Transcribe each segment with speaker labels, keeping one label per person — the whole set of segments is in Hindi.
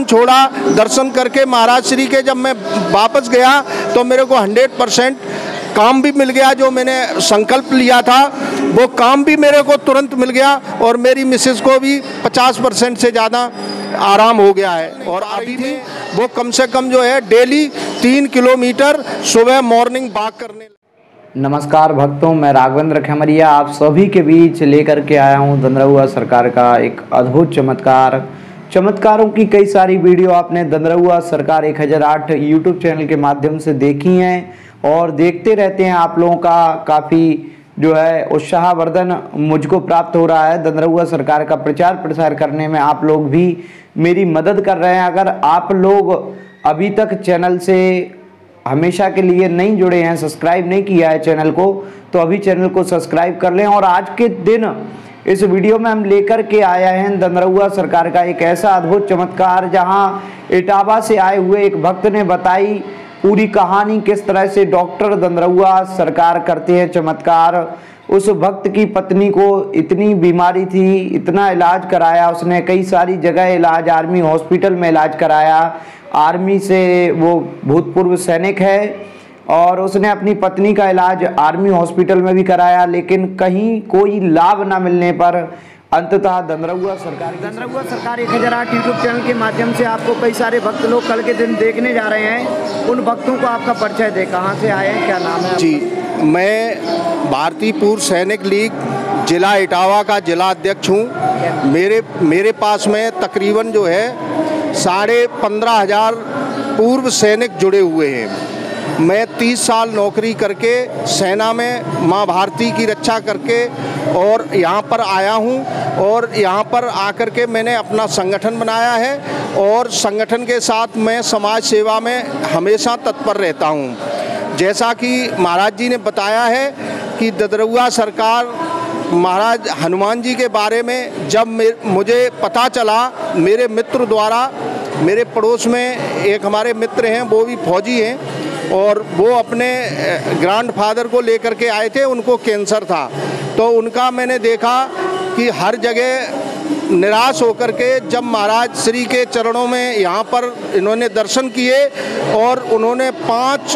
Speaker 1: छोड़ा, दर्शन करके महाराज श्री के जब मैं वापस गया तो मेरे को 100% काम भी मिल गया। जो मैंने संकल्प लिया था वो काम भी मेरे को तुरंत मिल गया और मेरी मिसेस को भी 50% से ज़्यादा आराम हो गया है। और अभी भी वो कम से कम जो है डेली 3 किलोमीटर सुबह मॉर्निंग वॉक करने।
Speaker 2: नमस्कार भक्तों, मैं राघवेंद्र खमरिया आप सभी के बीच लेकर के आया हूं दंदरहुआ सरकार का एक अद्भुत चमत्कारों की कई सारी वीडियो आपने दंदरहुआ सरकार 1008 यूट्यूब चैनल के माध्यम से देखी हैं और देखते रहते हैं। आप लोगों का काफ़ी जो है उत्साहवर्धन मुझको प्राप्त हो रहा है। दंदरहुआ सरकार का प्रचार प्रसार करने में आप लोग भी मेरी मदद कर रहे हैं। अगर आप लोग अभी तक चैनल से हमेशा के लिए नहीं जुड़े हैं, सब्सक्राइब नहीं किया है चैनल को, तो अभी चैनल को सब्सक्राइब कर लें। और आज के दिन इस वीडियो में हम लेकर के आया हैं दंदरहुआ सरकार का एक ऐसा अद्भुत चमत्कार, जहां इटावा से आए हुए एक भक्त ने बताई पूरी कहानी, किस तरह से डॉक्टर दंदरहुआ सरकार करते हैं चमत्कार। उस भक्त की पत्नी को इतनी बीमारी थी, इतना इलाज कराया उसने, कई सारी जगह इलाज, आर्मी हॉस्पिटल में इलाज कराया। आर्मी से वो भूतपूर्व सैनिक है और उसने अपनी पत्नी का इलाज आर्मी हॉस्पिटल में भी कराया, लेकिन कहीं कोई लाभ ना मिलने पर अंततः दंदरहुआ सरकार 1008 यूट्यूब चैनल के माध्यम से आपको कई सारे भक्त लोग कल के दिन देखने जा रहे हैं। उन भक्तों को आपका परिचय दे, कहाँ से आए हैं, क्या नाम है?
Speaker 1: जी, मैं भारतीय पूर्व सैनिक लीग जिला इटावा का जिला अध्यक्ष हूँ। मेरे पास में तकरीबन जो है 15,500 पूर्व सैनिक जुड़े हुए हैं। मैं 30 साल नौकरी करके सेना में माँ भारती की रक्षा करके और यहाँ पर आया हूँ और यहाँ पर आकर के मैंने अपना संगठन बनाया है और संगठन के साथ मैं समाज सेवा में हमेशा तत्पर रहता हूँ। जैसा कि महाराज जी ने बताया है कि दंदरहुआ सरकार महाराज हनुमान जी के बारे में जब मुझे पता चला, मेरे मित्र द्वारा, मेरे पड़ोस में एक हमारे मित्र हैं, वो भी फौजी हैं और वो अपने ग्रैंडफादर को लेकर के आए थे, उनको कैंसर था। तो उनका मैंने देखा कि हर जगह निराश होकर के जब महाराज श्री के चरणों में यहाँ पर इन्होंने दर्शन किए और उन्होंने 5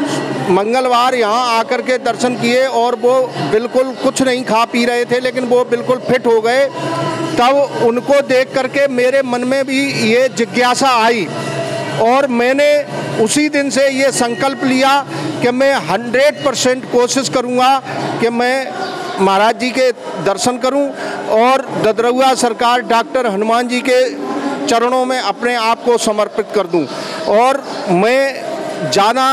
Speaker 1: मंगलवार यहाँ आकर के दर्शन किए और वो बिल्कुल कुछ नहीं खा पी रहे थे, लेकिन वो बिल्कुल फिट हो गए। तब उनको देख करके मेरे मन में भी ये जिज्ञासा आई और मैंने उसी दिन से ये संकल्प लिया कि मैं 100% कोशिश करूँगा कि मैं महाराज जी के दर्शन करूं और दंदरहुआ सरकार डॉक्टर हनुमान जी के चरणों में अपने आप को समर्पित कर दूं। और मैं ज़्यादा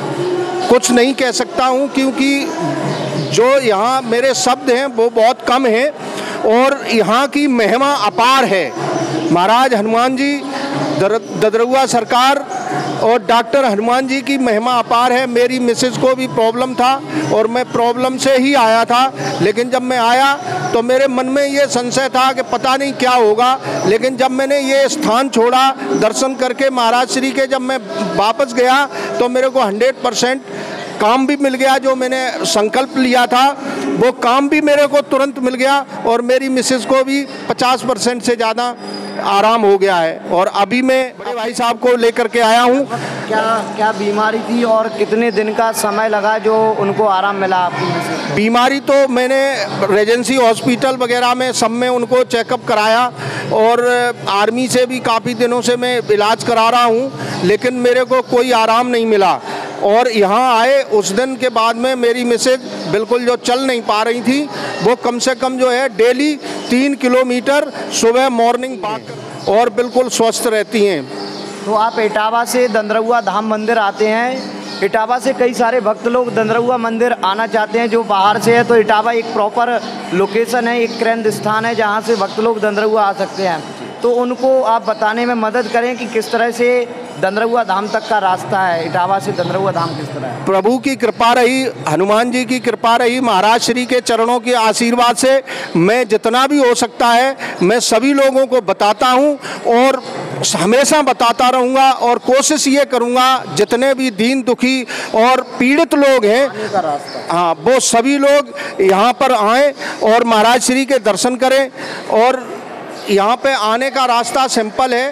Speaker 1: कुछ नहीं कह सकता हूं क्योंकि जो यहाँ मेरे शब्द हैं वो बहुत कम हैं और यहाँ की महिमा अपार है। महाराज हनुमान जी, दंदरहुआ सरकार और डॉक्टर हनुमान जी की महिमा अपार है। मेरी मिसेज को भी प्रॉब्लम था और मैं प्रॉब्लम से ही आया था, लेकिन जब मैं आया तो मेरे मन में ये संशय था कि पता नहीं क्या होगा, लेकिन जब मैंने ये स्थान छोड़ा, दर्शन करके महाराज श्री के जब मैं वापस गया तो मेरे को 100% काम भी मिल गया। जो मैंने संकल्प लिया था वो काम भी मेरे को तुरंत मिल गया और मेरी मिसेज को भी 50% से ज़्यादा आराम हो गया है। और अभी मैं बड़े भाई साहब को लेकर के आया हूँ।
Speaker 2: क्या बीमारी थी और कितने दिन का समय लगा जो उनको आराम मिला आपको?
Speaker 1: बीमारी तो मैंने रेजेंसी हॉस्पिटल वगैरह में सब में उनको चेकअप कराया और आर्मी से भी काफ़ी दिनों से मैं इलाज करा रहा हूँ, लेकिन मेरे को कोई आराम नहीं मिला। और यहाँ आए उस दिन के बाद में मेरी मिसेज बिल्कुल जो चल नहीं पा रही थी, वो कम से कम जो है डेली 3 किलोमीटर सुबह मॉर्निंग वॉक और बिल्कुल स्वस्थ रहती हैं।
Speaker 2: तो आप इटावा से दंदरहुआ धाम मंदिर आते हैं। इटावा से कई सारे भक्त लोग दंदरहुआ मंदिर आना चाहते हैं जो बाहर से है, तो इटावा एक प्रॉपर लोकेशन है, एक केंद्र स्थान है जहाँ से भक्त लोग दंदरहुआ आ सकते हैं। तो उनको आप बताने में मदद करें कि किस तरह से दंदरहुआ धाम तक का रास्ता है, इटावा से दंदरहुआ धाम किस तरह है?
Speaker 1: प्रभु की कृपा रही, हनुमान जी की कृपा रही, महाराज श्री के चरणों के आशीर्वाद से मैं जितना भी हो सकता है मैं सभी लोगों को बताता हूँ और हमेशा बताता रहूँगा और कोशिश ये करूँगा जितने भी दीन दुखी और पीड़ित लोग हैं, हाँ, वो सभी लोग यहाँ पर आएँ और महाराज श्री के दर्शन करें। और यहाँ पे आने का रास्ता सिंपल है।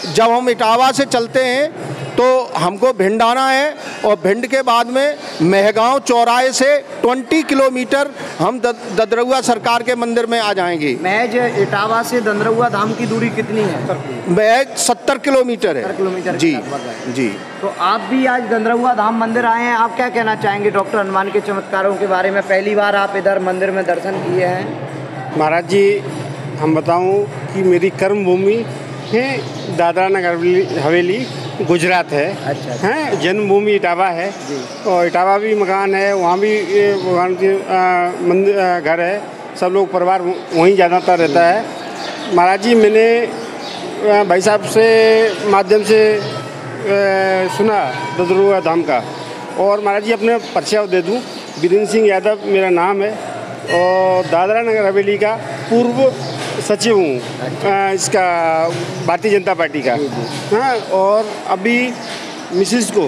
Speaker 1: जब हम इटावा से चलते हैं तो हमको भिंड आना है और भिंड के बाद में महगांव चौराहे से 20 किलोमीटर हम ददरहुआ सरकार के मंदिर में आ जाएंगे।
Speaker 2: महज इटावा से दंदरहुआ धाम की दूरी कितनी है?
Speaker 1: महज 70 किलोमीटर है।
Speaker 2: 70 किलोमीटर
Speaker 1: जी जी।
Speaker 2: तो आप भी आज दंदरहुआ धाम मंदिर आए हैं, आप क्या कहना चाहेंगे डॉक्टर हनुमान के चमत्कारों के बारे में? पहली बार आप इधर मंदिर में दर्शन किए हैं।
Speaker 3: महाराज जी, हम बताऊं कि मेरी कर्म भूमि है दादरा नगर हवेली, गुजरात है।
Speaker 2: अच्छा।
Speaker 3: हैं, जन्मभूमि इटावा है और इटावा भी मकान है, वहाँ भी भगवान के मंदिर घर है, सब लोग परिवार वहीं ज़्यादातर रहता है। महाराज जी, मैंने भाई साहब से माध्यम से सुना ददरहुआ धाम का, और महाराज जी अपने परिचय दे दूँ, वीरेंद्र सिंह यादव मेरा नाम है और दादरा नगर हवेली का पूर्व सचिव हूँ इसका भारतीय जनता पार्टी का। हाँ, और अभी मिसिस को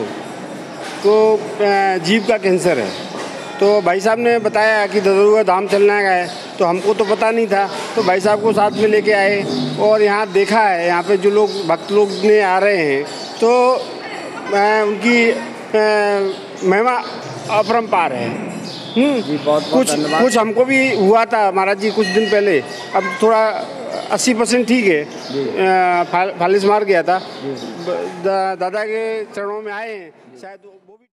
Speaker 3: जीभ का कैंसर है, तो भाई साहब ने बताया कि ददरहुआ धाम चलना है, तो हमको तो पता नहीं था, तो भाई साहब को साथ में लेके आए और यहाँ देखा है, यहाँ पे जो लोग भक्त लोग ने आ रहे हैं तो उनकी महिमा अपरंपार है।
Speaker 2: जी, बहुत
Speaker 3: कुछ हमको भी हुआ था महाराज जी कुछ दिन पहले, अब थोड़ा 80% ठीक है। फालिस मार गया था, दादा के चरणों में आए हैं शायद वो भी